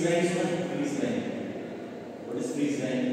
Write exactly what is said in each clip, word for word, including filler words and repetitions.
drying is not freeze drying. What is freeze drying?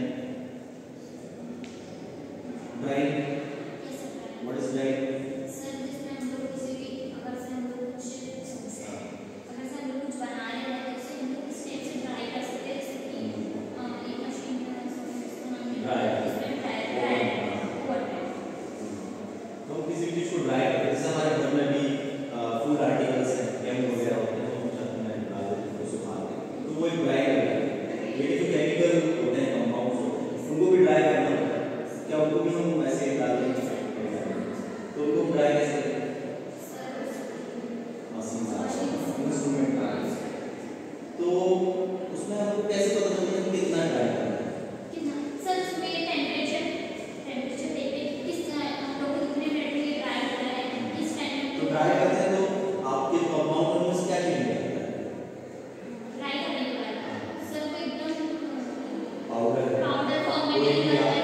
Drying. Yes sir. What is drying? Sir जिसमें हम लोग किसी भी अगर से हम लोग कुछ अगर से हम लोग कुछ बना रहे हैं तो उसे हम लोग इस टाइप से ड्राई कर सकते हैं जैसे कि एक मशीन है उसका नाम है ड्राई इसमें ड्राई ड्राई हुआ है तो किसी भी चीज को ड्राई करते हैं जैसे हमारे घर में भी फूड आर्टिकल्स हैं केम वगैरह होते हैं तो हम छत में डाल देते हैं उसको सुखाते हैं तो वो एक ड्राई करते हैं लेकिन जो केमिकल होते हैं कंपाउंड्स होते हैं उनको भी ड्राई करना होता है क्या उनको भी हम वैसे डाल देंगे तो उनको ड्राई कैसे मशीन से इंस्ट्रूमेंट ड्राई तो उसमें हमको कैसे पता चलता है कितना ड्राई करना है कितना सर उसमें टेंपरेचर टेंपरेचर देखते हैं किस हम लोग कितने मिनट में ड्राई कर रहे हैं किस टाइम तो ड्राई करते हैं तो आपके कंपाउंड में क्या चेंज होता है ड्राई करने के बाद सर वो एकदम पाउडर पाउडर फॉर्म में निकलता है